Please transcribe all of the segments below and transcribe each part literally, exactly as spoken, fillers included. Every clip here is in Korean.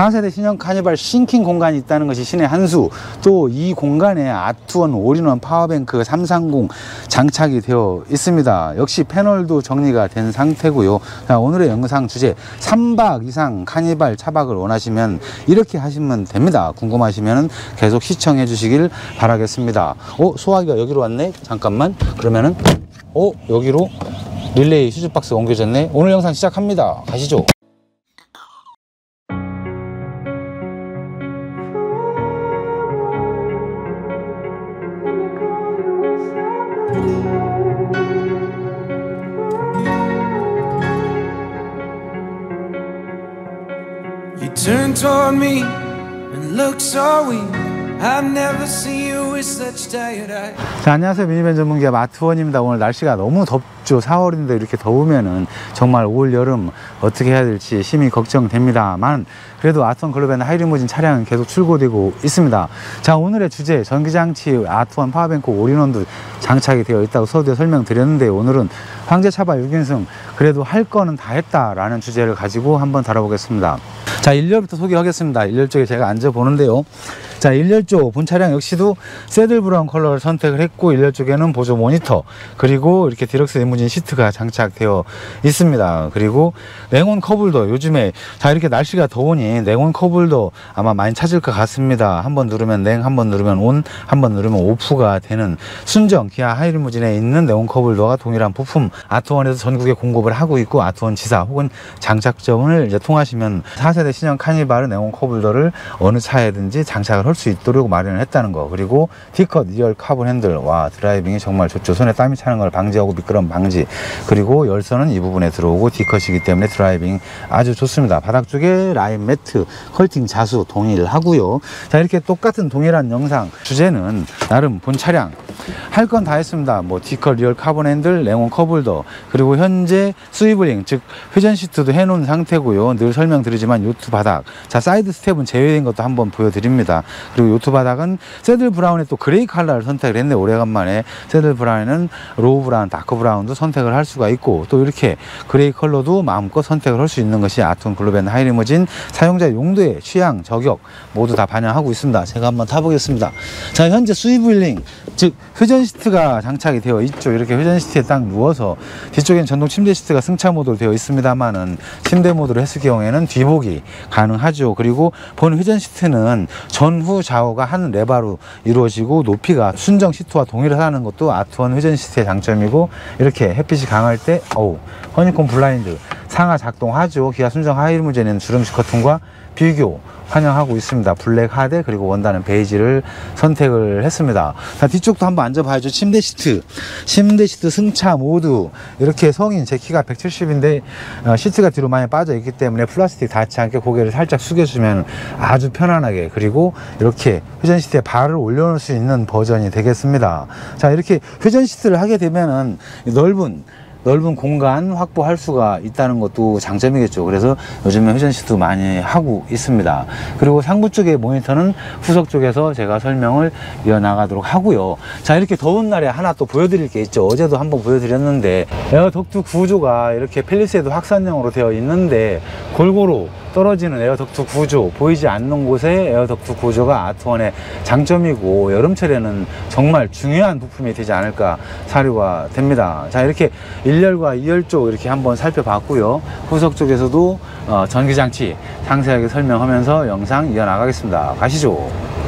사 세대 신형 카니발 싱킹 공간이 있다는 것이 신의 한 수. 또 이 공간에 아트원 올인원 파워뱅크 삼삼공 장착이 되어 있습니다. 역시 패널도 정리가 된 상태고요. 자, 오늘의 영상 주제 삼 박 이상 카니발 차박을 원하시면 이렇게 하시면 됩니다. 궁금하시면 계속 시청해 주시길 바라겠습니다. 어? 소화기가 여기로 왔네? 잠깐만. 그러면은 어? 여기로 릴레이 수주박스가 옮겨졌네. 오늘 영상 시작합니다. 가시죠. Turn toward me and look so weak. I've never seen you with such tired eyes. 자, 안녕하세요. 미니밴 전문기업 아트원입니다. 오늘 날씨가 너무 덥죠. 사월인데 이렇게 더우면은 정말 올 여름 어떻게 해야 될지 심히 걱정됩니다만, 그래도 아트원 글로벤 하이리무진 차량은 계속 출고되고 있습니다. 자, 오늘의 주제 전기장치 아트원 파워뱅크 올인원도 장착이 되어 있다고 서두에 설명드렸는데, 오늘은 황제차박 육 인승 그래도 할 거는 다 했다라는 주제를 가지고 한번 다뤄보겠습니다. 자, 일 열부터 소개하겠습니다. 일 열 쪽에 제가 앉아보는데요. 자, 일 열 쪽 본 차량 역시도 새들 브라운 컬러를 선택을 했고, 일 열 쪽에는 보조 모니터, 그리고 이렇게 디럭스 리무진 시트가 장착되어 있습니다. 그리고 냉온 컵홀더, 요즘에 자 이렇게 날씨가 더우니 냉온 컵홀더 아마 많이 찾을 것 같습니다. 한번 누르면 냉, 한번 누르면 온, 한번 누르면 오프가 되는 순정 기아 하이리무진에 있는 냉온 컵홀더가 동일한 부품 아트원에서 전국에 공급을 하고 있고, 아트원 지사 혹은 장착점을 이제 통하시면 사 세대 신형 카니발은 냉온 컵홀더를 어느 차에든지 장착을 할 수 있도록 마련을 했다는 거. 그리고 D컷 이 열 카본 핸들, 와, 드라이빙이 정말 좋죠. 손에 땀이 차는 걸 방지하고 미끄럼 방지. 그리고 열선은 이 부분에 들어오고 D컷이기 때문에 드라이빙 아주 좋습니다. 바닥 쪽에 라인 매트, 컬팅 자수 동일하고요. 자, 이렇게 똑같은 동일한 영상 주제는 나름 본 차량 할 건 다 했습니다. 뭐 D컷 리얼 카본 핸들, 냉온 컵홀더, 그리고 현재 스위블링, 즉 회전 시트도 해놓은 상태고요. 늘 설명드리지만 요트 바닥, 자 사이드 스텝은 제외된 것도 한번 보여드립니다. 그리고 요트 바닥은 새들 브라운에 또 그레이 컬러를 선택을 했는데, 오래간만에 새들 브라운에는 로우 브라운, 다크 브라운도 선택을 할 수가 있고, 또 이렇게 그레이 컬러도 마음껏 선택을 할 수 있는 것이 아트원 글로벤 하이리무진 사용자 용도의 취향, 저격 모두 다 반영하고 있습니다. 제가 한번 타보겠습니다. 자, 현재 스위블링, 즉 회전 시트가 장착이 되어 있죠. 이렇게 회전 시트에 딱 누워서, 뒤쪽엔 전동 침대 시트가 승차 모드로 되어 있습니다만은 침대 모드로 했을 경우에는 뒤복이 가능하죠. 그리고 본 회전 시트는 전후 좌우가 한 레바로 이루어지고, 높이가 순정 시트와 동일하다는 것도 아트원 회전 시트의 장점이고, 이렇게 햇빛이 강할 때 어우 허니콤 블라인드 상하 작동하죠. 기아 순정 하이리무진에는 주름식 커튼과 비교 환영하고 있습니다. 블랙 하드, 그리고 원단은 베이지를 선택을 했습니다. 자, 뒤쪽도 한번 앉아봐야죠. 침대 시트, 침대 시트 승차 모드, 이렇게 성인, 제 키가 백칠십인데 어, 시트가 뒤로 많이 빠져 있기 때문에 플라스틱 닿지 않게 고개를 살짝 숙여주면 아주 편안하게, 그리고 이렇게 회전 시트에 발을 올려놓을 수 있는 버전이 되겠습니다. 자, 이렇게 회전 시트를 하게 되면은 넓은 넓은 공간 확보할 수가 있다는 것도 장점이겠죠. 그래서 요즘에 회전 시트 많이 하고 있습니다. 그리고 상부 쪽의 모니터는 후석 쪽에서 제가 설명을 이어나가도록 하고요. 자, 이렇게 더운 날에 하나 또 보여드릴 게 있죠. 어제도 한번 보여드렸는데, 에어 덕트 구조가 이렇게 펠리세이드 확산형으로 되어 있는데, 골고루 떨어지는 에어 덕트 구조, 보이지 않는 곳에 에어 덕트 구조가 아트원의 장점이고, 여름철에는 정말 중요한 부품이 되지 않을까 사료가 됩니다. 자, 이렇게 일 열과 이 열 쪽 이렇게 한번 살펴봤고요. 후석 쪽에서도 어, 전기장치 상세하게 설명하면서 영상 이어나가겠습니다. 가시죠.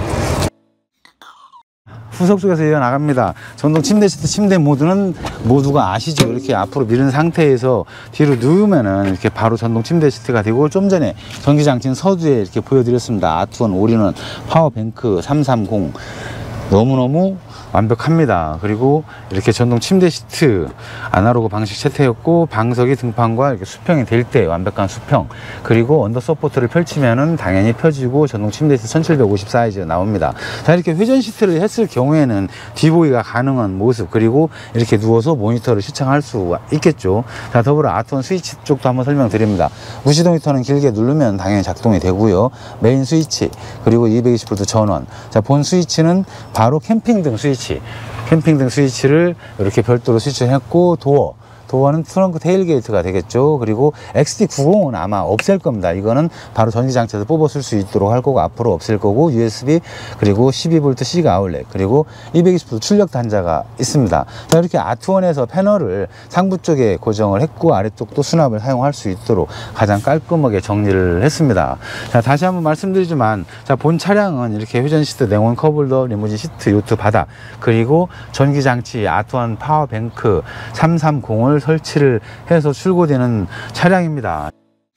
후석 쪽에서 이어나갑니다. 전동 침대 시트, 침대 모드는 모두가 아시죠? 이렇게 앞으로 미는 상태에서 뒤로 누우면은 이렇게 바로 전동 침대 시트가 되고, 좀 전에 전기장치는 서두에 이렇게 보여드렸습니다. 아트원 올인원 파워뱅크 삼삼공 너무너무 완벽합니다. 그리고 이렇게 전동 침대 시트 아날로그 방식 세트였고, 방석이 등판과 이렇게 수평이 될 때 완벽한 수평, 그리고 언더 서포트를 펼치면은 당연히 펴지고 전동 침대 시트 천칠백오십 사이즈 나옵니다. 자, 이렇게 회전 시트를 했을 경우에는 뒤보기가 가능한 모습, 그리고 이렇게 누워서 모니터를 시청할 수가 있겠죠. 자, 더불어 아트원 스위치 쪽도 한번 설명드립니다. 무시동 히터는 길게 누르면 당연히 작동이 되고요. 메인 스위치, 그리고 이백이십 볼트 전원. 자, 본 스위치는 바로 캠핑등 스위치, 캠핑등 스위치를 이렇게 별도로 스위치를 했고, 도어 도어는 트렁크 테일게이트가 되겠죠. 그리고 엑스디 구십은 아마 없앨 겁니다. 이거는 바로 전기장치에서 뽑아 쓸 수 있도록 할 거고 앞으로 없앨 거고 유에스비 그리고 십이 볼트 C가 아울렛 그리고 이백이십 볼트 출력 단자가 있습니다. 자, 이렇게 아트원에서 패널을 상부 쪽에 고정을 했고 아래쪽도 수납을 사용할 수 있도록 가장 깔끔하게 정리를 했습니다. 자, 다시 한번 말씀드리지만 자, 본 차량은 이렇게 회전 시트, 냉온 컵홀더, 리무진 시트, 요트 바닥 그리고 전기장치, 아트원 파워뱅크 삼백삼십을 설치를 해서 출고되는 차량입니다.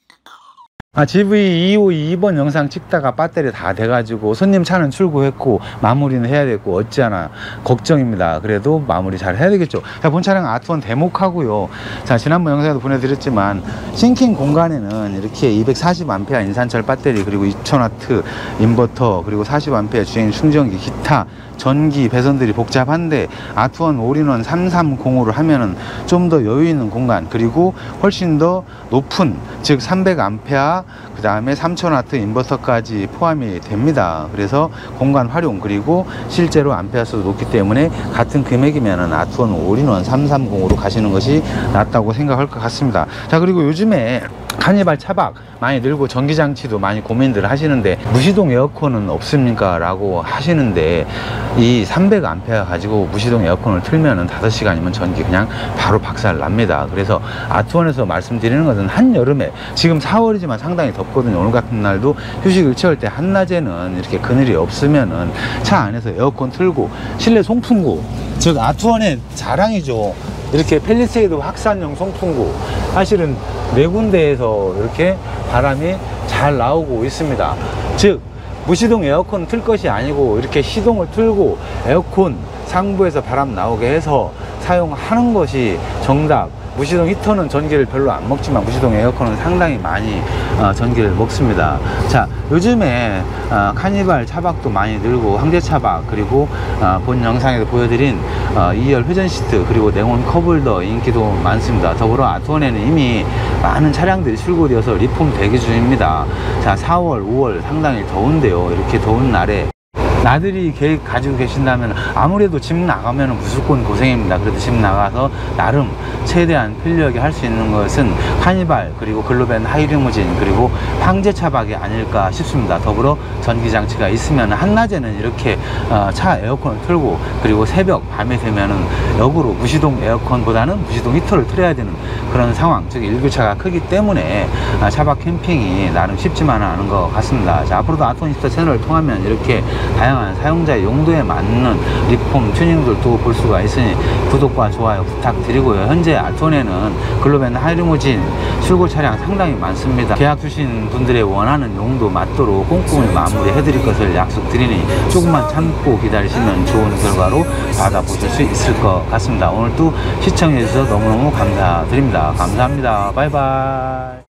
아, 지브이 이백오십이 번 영상 찍다가 배터리 다 돼가지고 손님 차는 출고했고 마무리는 해야 되고 어찌하나 걱정입니다. 그래도 마무리 잘 해야 되겠죠. 자, 본 차량 아트원 대목하고요. 자, 지난번 영상에도 보내드렸지만 싱킹 공간에는 이렇게 이백사십 암페어 인산철 배터리 그리고 이천 와트 인버터 그리고 사십 암페어 주행 충전기 기타 전기 배선들이 복잡한데 아트원 올인원 삼백삼십으로 하면은 좀 더 여유 있는 공간 그리고 훨씬 더 높은 즉 삼백 암페어 그 다음에 삼천 와트 인버터까지 포함이 됩니다. 그래서 공간 활용 그리고 실제로 암페어 수도 높기 때문에 같은 금액이면은 아트원 올인원 삼백삼십으로 가시는 것이 낫다고 생각할 것 같습니다. 자, 그리고 요즘에 카니발 차박 많이 늘고 전기장치도 많이 고민들 하시는데 무시동 에어컨은 없습니까? 라고 하시는데 이 삼백 암페어 가지고 무시동 에어컨을 틀면은 다섯 시간이면 전기 그냥 바로 박살 납니다. 그래서 아트원에서 말씀드리는 것은 한여름에 지금 사월이지만 상당히 덥거든요. 오늘 같은 날도 휴식을 취할 때 한낮에는 이렇게 그늘이 없으면은 차 안에서 에어컨 틀고 실내 송풍구 즉 아트원의 자랑이죠. 이렇게 펠리세이드 확산형 송풍구 사실은 네 군데에서 이렇게 바람이 잘 나오고 있습니다. 즉 무시동 에어컨 틀 것이 아니고 이렇게 시동을 틀고 에어컨 상부에서 바람 나오게 해서 사용하는 것이 정답. 무시동 히터는 전기를 별로 안 먹지만 무시동 에어컨은 상당히 많이 어, 전기를 먹습니다. 자, 요즘에 어, 카니발 차박도 많이 늘고 황제 차박 그리고 어, 본 영상에도 보여드린 어, 이열 회전 시트 그리고 냉온 컵홀더 인기도 많습니다. 더불어 아트원에는 이미 많은 차량들이 출고되어서 리폼 대기 중입니다. 자, 사월, 오월 상당히 더운데요. 이렇게 더운 날에 나들이 계획 가지고 계신다면 아무래도 집 나가면 무조건 고생입니다. 그래도 집 나가서 나름 최대한 편리하게 할 수 있는 것은 카니발 그리고 글로벤 하이리무진 그리고 황제 차박이 아닐까 싶습니다. 더불어 전기장치가 있으면 한낮에는 이렇게 어, 차 에어컨을 틀고 그리고 새벽 밤에 되면은 역으로 무시동 에어컨보다는 무시동 히터를 틀어야 되는 그런 상황 즉 일교차가 크기 때문에 아, 차박 캠핑이 나름 쉽지만은 않은 것 같습니다. 자, 앞으로도 아트원 히터 채널을 통하면 이렇게 다양한 사용자의 용도에 맞는 리폼 튜닝들도 볼 수가 있으니 구독과 좋아요 부탁드리고요. 현재 아트원에는 글로벤 하이리무진 출고 차량 상당히 많습니다. 계약 주신 분들의 원하는 용도 맞도록 꼼꼼히 마무리해 드릴 것을 약속드리니 조금만 참고 기다리시면 좋은 결과로 받아보실 수 있을 것 같습니다. 오늘도 시청해 주셔서 너무너무 감사드립니다. 감사합니다. 바이바이.